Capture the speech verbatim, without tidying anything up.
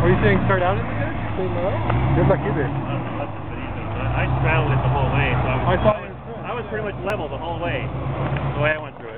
Are you saying start out in the ditch? Say no. Good luck either. I straddled it the whole way, so I was, I thought I was, I was pretty much level the whole way, the way I went through.